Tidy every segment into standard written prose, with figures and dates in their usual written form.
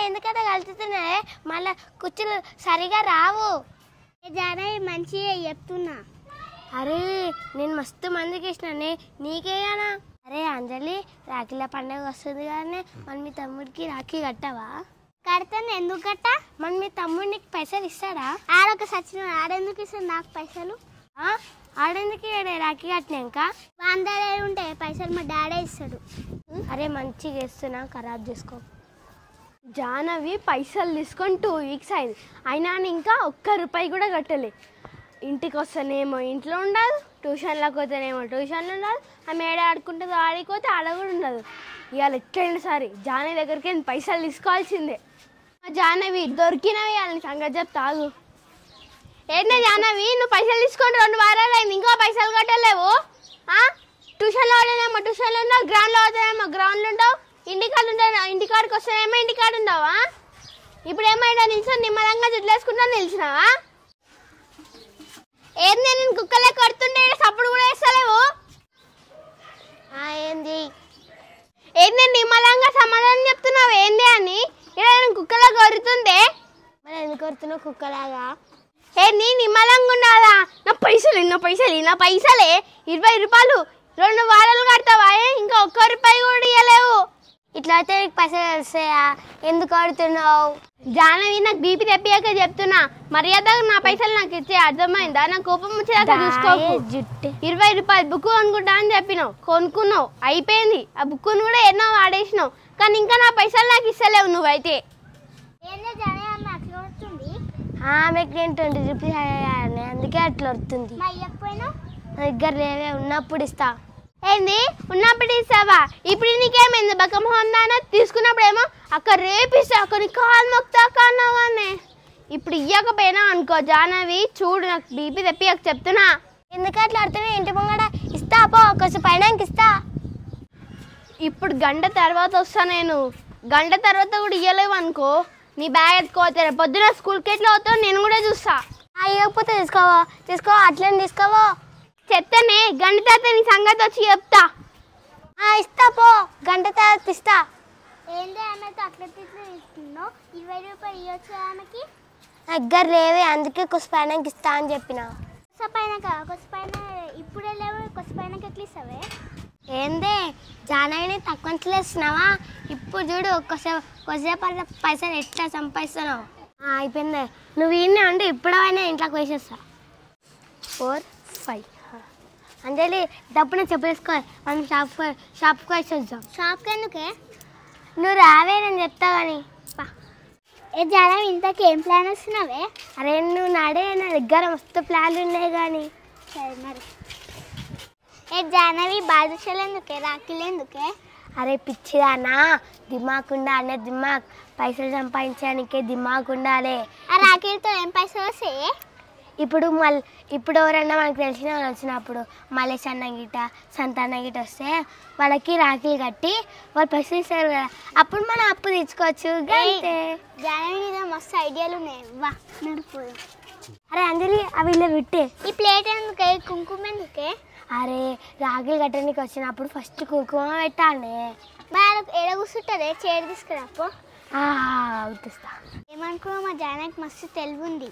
ఎందుకంటే కలుతున్నాయి మళ్ళీ కుచ్చులు సరిగా రావు. జానవి మంచిగా చెప్తున్నా. అరే నేను మస్తు మందికి ఇచ్చినానే నీకేనా? అరే అంజలి రాఖీల పండుగ వస్తుంది కానీ మన మీ తమ్ముడికి రాఖీ కట్టవా? కడతాను. ఎందుకు కట్ట? మన మీ తమ్ముడు నీకు పైసలు ఇస్తాడా? ఆడొక సచిన ఆడెందుకు ఇస్తాడు నాకు పైసలు? ఆడెందుకు రాఖీ కట్టినాక 100 ఉంటాయి పైసలు మా డాడీ ఇస్తాడు. అరే మంచిగా ఇస్తున్నా ఖరాబ్ చేసుకో. జానవి పైసలు తీసుకొని 2 వీక్స్ అయింది అయినా ఇంకా ₹1 కూడా కట్టలే. ఇంటికి వస్తేనేమో ఇంట్లో ఉండదు, ట్యూషన్లకు పోతేనేమో ట్యూషన్లు ఉండదు, ఆమె ఏడ ఆడుకుంటుందో ఆడిపోతే ఆడ కూడా ఉండదు. ఇవాళ ఎట్లయినా సరే జానవి దగ్గరికి పైసలు తీసుకోవాల్సిందే. జానవి దొరికినవి వాళ్ళని సంగతి చెప్తాగు. ఏంటో జానవి నువ్వు పైసలు తీసుకొని 2 వారాలు అయింది ఇంకా పైసలు కట్టలేవు. ట్యూషన్లో ఆడేనేమో ట్యూషన్లో ఉండవు, గ్రౌండ్లో ఆడుతానేమో గ్రౌండ్లో ఉండవు, ఇంటికాడికి వస్తేనేమో ఇంటికాడు ఉండవా? ఇప్పుడు ఏమైనా నిల్చొని నిమ్మలంగా జుట్లేసుకుంటా నిలిచినావా? ఏంది నేను కుక్కలే కొడుతుంటే సప్పుడు కూడా వేస్తలేవు. ఏంది ఏంది నిమ్మలంగా సమాధానం చెప్తున్నావు ఏంది అని? ఇలా నేను కుక్కలా కొడుతుంటే మరి ఎందుకు కొడుతున్నావు కుక్కలాగా? ఏంది నిమ్మలంగా ఉండాలా? నా పైసలే ₹20 2 వారాలు కడతావా? ఇంకా ₹1 కూడా ఇవ్వలేవు. ఇట్లా అయితే నీకు పైసలు వస్తాయా? ఎందుకు కొడుతున్నావు? జానవి నాకు బీపీ తెప్పియాక చెప్తున్నా, మర్యాదగా నా పైసలు నాకు ఇచ్చే, అర్థమైందా? నా కోపం వచ్చేదాకా చూసుకోకు. జుట్టు ₹20 బుక్ కొనుక్కుంటా అని చెప్పినావు, కొనుక్కున్నావు, అయిపోయింది. ఆ బుక్కును కూడా ఎన్నో వాడేసినావు, కానీ ఇంకా నా పైసలు నాకు ఇస్తలేవు నువ్వైతే. ఆమెకు నేను ₹20 అయ్యాను అందుకే అట్లా వస్తుంది. నా దగ్గర లేవే, ఉన్నప్పుడు ఇస్తా. ఏంది ఉన్నప్పుడు ఇస్తావా? ఇప్పుడు నీకేమైంది? బకమొహందాన తీసుకున్నప్పుడు ఏమో అక్కడ రేపిస్తా, అక్కడ కాలు మొక్తా కన్నావు కానీ ఇప్పుడు ఇవ్వకపోయినా అనుకో జానవి, చూడు నాకు బీపీ తెప్పి చెప్తున్నా. ఎందుకు అట్లా ఆడుతున్నా? ఇంటి ముంగడ ఇస్తా పో, కొంచెం పైనానికి ఇస్తా. ఇప్పుడు గంట తర్వాత వస్తా నేను, గంట తర్వాత కూడా ఇవ్వలేవు అనుకో నీ బ్యాగ్ ఎత్తుకోవచ్చు. పొద్దున స్కూల్కి ఎట్లా అవుతావు నేను కూడా చూస్తా. ఇవ్వకపోతే తీసుకోవో అట్లనే తీసుకోవో. చెప్తానే గంట తర్వాత నీ సంగతి వచ్చి చెప్తా. ఇస్తా పో, గంట తర్వాత ఇస్తా. ఏంటి ఆమెతో అట్లా తీసుకున్నావు? ₹20 ఇవ్వచ్చు ఆమెకి. దగ్గర లేవే అందుకే కొద్దిపైనకి ఇస్తా అని చెప్పిన. కొద్దిపైన ఇప్పుడే లేవు, కొద్దిపైనకి ఎట్లా ఇస్తావే? ఏందే జానవిని తక్కువ ఇస్తున్నావా? ఇప్పుడు చూడు కొద్దిసేపు అట్లా పైసలు ఎట్లా సంపాదిస్తున్నావు. అయిపోయిందే, నువ్వు ఈయనే ఉండి ఇప్పుడైనా ఇంట్లోకి వేసేస్తా. 4 5 అంజలి డబ్బున చెప్పేసుకోవాలి, మనం షాప్కి వచ్చి వద్దాం. షాప్కి ఎందుకే? నువ్వు రావే నేను చెప్తా కానీ. జానవి ఇంతకీ ఏం ప్లాన్ వస్తున్నావే? అరే నువ్వు నాడే, నా దగ్గర మస్తు ప్లాన్లు ఉన్నాయి కానీ. సరే మరి. జానవి బాదుషాలు ఎందుకే, రాఖీలు ఎందుకే? అరే పిచ్చిదానా, దిమాగ్ ఉండాలి. దిమాగ్ పైసలు సంపాదించడానికే దిమాగ్ ఉండాలి. ఆ రాఖీలతో ఏం పైసలు వస్తాయి? ఇప్పుడు ఎవరన్నా మనకు తెలిసిన వాళ్ళు వచ్చినప్పుడు మలేష్ అన్న గిట్ట సంతాన గిట్ట వస్తే వాళ్ళకి రాఖీలు కట్టి వాళ్ళు పైసలు ఇస్తారు కదా, అప్పుడు మనం అప్పు తీసుకోవచ్చు. జానవి మస్తు ఐడియాలు ఉన్నాయి, వా నడుపు. అరే అంజలి అవి ఇలా పెట్టే. ఈ ప్లేట్ ఎందుకే, కుంకుమ ఎందుకే? అరే రాఖీలు కట్టడానికి వచ్చినప్పుడు ఫస్ట్ కుంకుమ పెట్టాలి. మరి ఎడ కూర్చుంటుంది, చైర్ తీసుకురాపో. అవుతిస్తా. ఏమనుకున్నావు, మా జానకి మస్తు తెలివి ఉంది.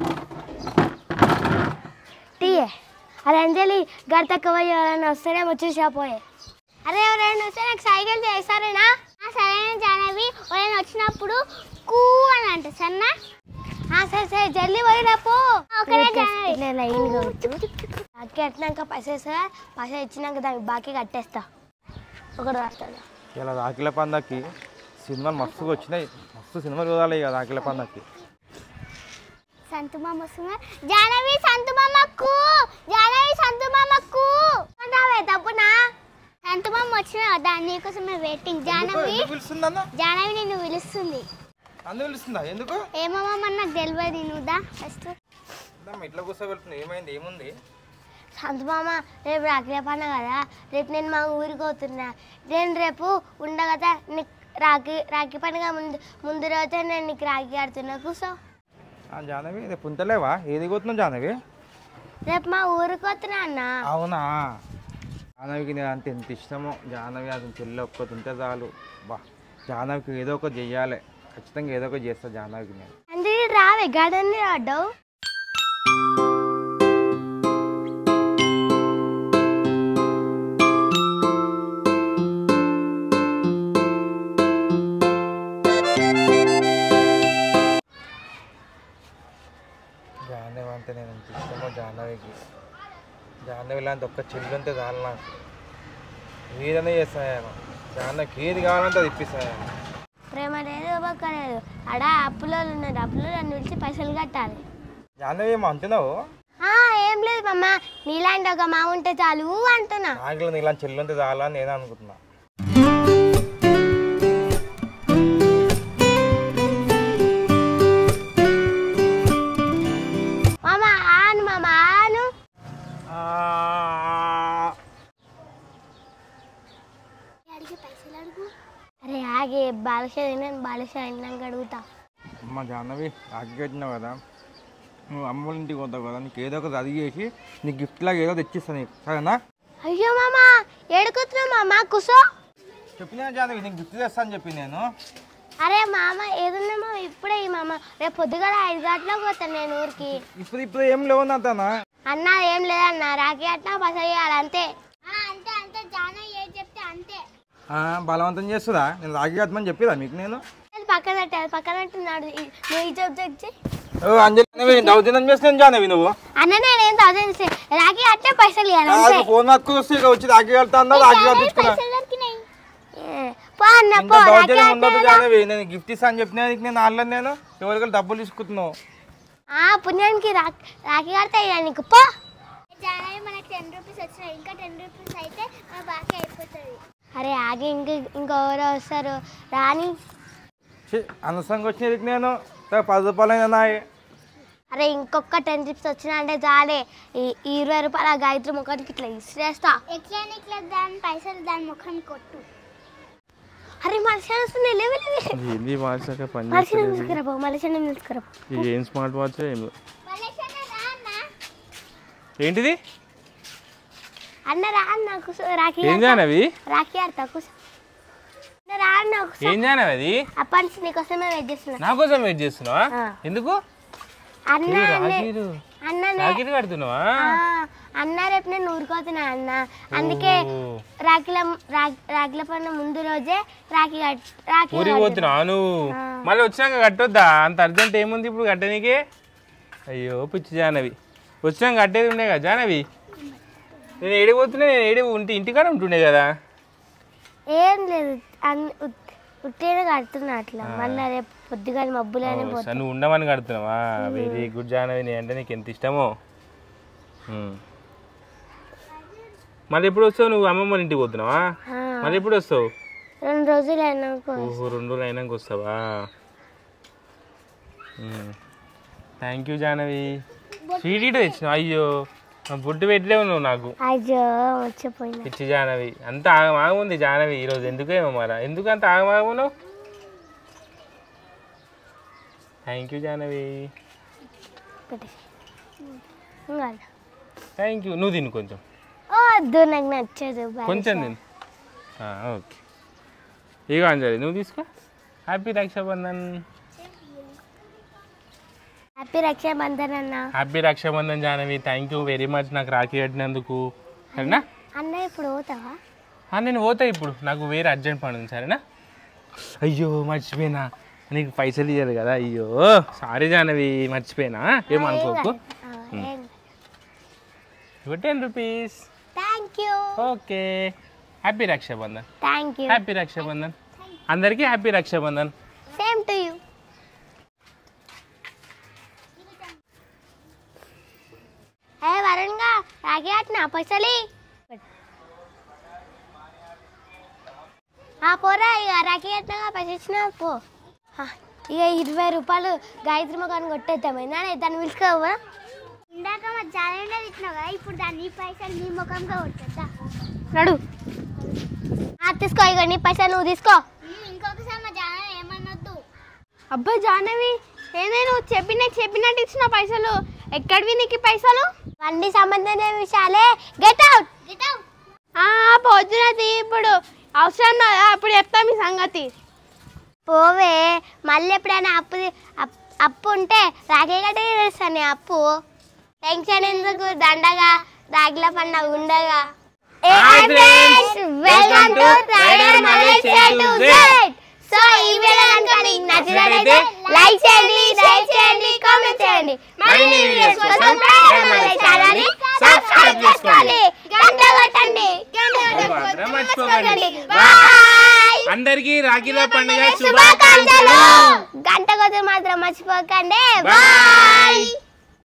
టీయే. అరే అంజలి గర్ తక్కువ ఎవరైనా వస్తేనే వచ్చి షాపోయే. అరే ఎవరైనా వస్తే నాకు సైకిల్ చేస్తారేనా? సరేనా జానవి, ఎవరైనా వచ్చినప్పుడు కూ అని అంటే సన్నా. సరే జల్దీ పోయినప్పు. లైన్గా బాకీ కట్టినాక పైసలు ఇచ్చినాక దానికి బాకీ కట్టేస్తా. ఒకటి రాస్తాడు. ఇలా రాఖీల పండగకి సినిమాలు మస్తుగా వచ్చినాయి, మస్తు సినిమాలు చూడాలి ఇక రాఖీల పండగకి. సంతుమామ వస్తున్నా. జానవి సంతుమామకు, జానవి సంతుమామకు తప్పునా? సంతుమామ వచ్చిన నీకోసమే వెయిటింగ్. జానవి నిన్ను పిలుస్తుంది. ఎందుకు? ఏమో నాకు తెలియదు. నువ్వుదా ఫస్ట్ ఇట్లా కూర్చోబెడుతుంది. ఏమైంది, ఏముంది? సంతుమామ రేపు రాఖీల పండుగ కదా, రేపు నేను మా ఊరికి పోతున్నా. నేను రేపు ఉండగదా నీకు రాఖీ పండుగ ముందు రోజే నేను నీకు రాఖీ ఆడుతున్నా. కూర్చో. జానవి రేపు ఉంటలేవా? ఏది పోతున్నావు జానవి? రేపు మా ఊరికి పోతున్నా అన్న. అవునా? జానవికి నేను అంటే ఎంత ఇష్టమో. జానవి అది చెల్లి ఒక్కటి ఉంటే చాలు. బా జానవికి ఏదో ఒకటి చెయ్యాలి. ఖచ్చితంగా ఏదో ఒకటి చేస్తా జాహ్నవికి నేను. అందుకే రావే గార్డెన్ ఆడ్డావు. జాహ్నవి అంటే నేను ఎంత ఇష్టమో జాహ్నవికి. జాహ్నవి లాంటి ఒక్క చెల్లి ఉంటే చాలు నాకు. ఏదైనా చేస్తాను జాహ్నవికి, ఏది కావాలంటే అది ఇప్పిస్తాను. ప్రేమ లేదు ఒక్కలేదు అడ అప్పులో ఉన్నది, అప్పులో నన్ను పిలిచి పైసలు కట్టాలి. జాహ్నవి ఏమో అంటున్నావు? ఏం లేదు మామ, నీలాంటి ఒక మా ఉంటే చాలు అంటున్నా. నాకు నీలాంటి చెల్లి ఉంటే చాలు అని నేను అనుకుంటున్నా. మామ ఆను, మామ ఆను. అరే ఆగే బాలష తిన్నాను, బాలష తిన్నాక అడుగుతా. అమ్మ జాహ్నవి ఆగి కట్టినావు కదా, నువ్వు అమ్మ వాళ్ళ ఇంటికి పోతావు కదా, నీకు ఏదో ఒకటి అది చేసి నీకు గిఫ్ట్ లాగా ఏదో తెచ్చిస్తాను నీకు, సరేనా? అయ్యో మామ ఏడుకుతున్నావు మామ, కూసో. చెప్పినా జాహ్నవి నీకు గిఫ్ట్ తెస్తాను చెప్పి నేను. అరే మామ ఏదున్నా మామ ఇప్పుడే ఈ మామ, రేపు పొద్దుగల 5 గంటలకు పోతాను నేను ఊరికి. ఇప్పుడు ఏం లేవు నాతోనా? అన్నా ఏం లేదన్నా, రాఖీ అట్లా బస చేయాలి అంతే. అంతే అంతే జాన ఏం చెప్తే అంతే. బలవంతం చేస్తుందా? నేను రాఖీ కట్టమని చెప్పిదా మీకు నేను? పక్కన పెట్టున్నాడు నువ్వు ఈ చెప్తే. అంజలి దౌర్జన్యం చేస్తున్నాను జాహ్నవి నువ్వు. అన్న నేనేం చదివి రాఖీ అట్టే పైసలు ఇవ్వాలి. ఫోన్ పట్టుకుని వస్తే ఇక వచ్చి రాఖీ కడతా అన్నా, రాఖీ కట్టించుకున్నా. దౌర్జన్యం ఉండదు జాహ్నవి, నేను గిఫ్ట్ ఇస్తా అని చెప్పినా నేను ఆన్లైన్, నేను ఎవరికైనా డబ్బులు తీసుకుంటున్నావు. పుణ్యానికి రాఖీ కడతా నీకు పో. మనకి 10 రూపీస్ వచ్చినాయి, ఇంకా 10 రూపీస్ అయితే మన బాకీ అయిపోతుంది. అరే ఆగి ఇంకెవరో వస్తారు రాని. అనవసరంగా వచ్చిన నేను 10 రూపాయలు. అరే ఇంకొక 10 రూపీస్ వచ్చినా అంటే చాలే, ఈ 20 రూపాయల గాయత్రి ముఖానికి ఇట్లా ఇసిరేస్తా. ఎట్లా ఇట్లా దాని పైసలు దాని ముఖాన్ని కొట్టు. అరే మనిషి ఏం స్మార్ట్ వాచ్ ఏంటిది అన్న రా నాకు రాఖీ ఏం జాహ్నవి? రాఖీ ఆడతా రా నాకు. ఏం జాహ్నవి అది? అప్పటి నుంచి నీకోసమే వెయిట్ చేస్తున్నా. నా కోసం వెయిట్ చేస్తున్నావా? ఎందుకు? అన్న కడుతున్నావా? అన్న రేపు నేను ఊరుకోతున్నా అన్న, అందుకే రాఖీల పండుగ ముందు రోజే రాఖీ ఊరికి పోతున్నావా నువ్వు? మళ్ళీ వచ్చినాక కట్టొద్దా? అంత అర్జెంట్ ఏముంది ఇప్పుడు కట్టడానికి? అయ్యో పిచ్చి జాహ్నవి, వచ్చినాక కట్టేది ఉండే కదా జాహ్నవి. నేను ఏడిపోతున్నా, నేను ఏడి ఉంటే ఇంటికాడ ఉంటుండే కదా. ఏం లేదు ఉట్టేనే కడుతున్నా అట్లా, మళ్ళీ రేపు పొద్దుగా మబ్బులనే పోతా. నువ్వు ఉండమని కడుతున్నావా? వెరీ గుడ్ జాహ్నవి, నేను అంటే నీకు ఎంత ఇష్టమో. మళ్ళీ ఎప్పుడు వస్తావు నువ్వు? అమ్మమ్మ ఇంటికి పోతున్నావా? మళ్ళీ ఎప్పుడు వస్తావు? 2 రోజులు అయినాక. ఓహో 2 రోజులు అయినాక వస్తావా? Thank you Jahnavi. స్వీట్ ఇటు తెచ్చినావు. అయ్యో ఫుడ్ పెట్టలేవు నువ్వు నాకు. అయ్యో మర్చిపోయినా. పిచ్చి జాహ్నవి, అంత ఆగమాగుంది జాహ్నవి ఈరోజు. ఎందుకేమో మరి, ఎందుకు అంత ఆగమాగున్నావు? Thank you Janhavi. Thank you. నువ్వు తిను కొంచెం. వద్దు నాకు నచ్చదు, కొంచెం తిను. ఓకే ఇగో అంజలి నువ్వు తీసుకో. హ్యాపీ రక్షాబంధన్. హ్యాపీ రక్షాబంధన్ అన్న. Happy Rakshabandhan Janhavi, thank you very much నాకు రాఖీ కట్టినందుకు, సరేనా? అన్న ఇప్పుడు పోతావా? నేను పోతా ఇప్పుడు, నాకు వేరే అర్జెంట్ పని ఉంది, సరేనా? అయ్యో మర్చిపోయినా, నీకు పైసలు ఇవ్వాలి కదా. అయ్యో సారీ జాహ్నవి, మర్చిపోయినా, ఏమనుకోకు. 10 rupees. Thank you. Okay happy Rakshabandhan. Thank you. Happy Rakshabandhan అందరికీ. Happy Rakshabandhan. Same to you. Varun గా రాఖీ కట్టినా పైసలు పోరా. ఇక రాఖీ కట్టినా పైసలు ఇచ్చినా పో. ఇక 20 రూపాయలు గాయత్రి ముఖాన్ని కొట్టేద్దామైనా దాన్ని పిలుచుకోవా. ఇందాక మా జాలెండా ఇచ్చినావు కదా, ఇప్పుడు దాన్ని పైసలు నీ ముఖంగా కొట్టద్దా నడు. తీసుకో, ఇక నీ పైసలు నువ్వు తీసుకో. ఇంకొకసారి మా జాలెండా ఏమనొద్దు. అబ్బాయి జాహ్నవి, ఏదే నువ్వు చెప్పినట్టు ఇచ్చిన పైసలు ఎక్కడివి నీకు పైసలు? అన్ని సంబంధం విషయాలే. Get out. పొద్దునది ఇప్పుడు అవసరం అప్పుడు చెప్తా మీ సంగతి. పోవే మళ్ళీ ఎప్పుడైనా అప్పు ఉంటే రాఖీ గట్టే తెలుస్తాను అప్పు. టెన్షన్ ఎందుకు, దండగా రాఖీల పండుగ ఉండగా. Welcome to trader Malesh A to Z. So ఈ వీడియో కనుక మీకు నచ్చినట్లయితే లైక్ చేయండి, షేర్ చేయండి, కామెంట్ చేయండి. మరిన్ని వీడియోస్ కోసం ట్రైడర్ మలేష్ ఛానల్ని సబ్స్క్రైబ్ చేసుకోండి. గంట కొట్టండి. బాయ్. అందరికీ రాఖీల పండుగ శుభాకాంక్షలు. గంట కొట్టు మాత్రం మర్చిపోకండి. బాయ్.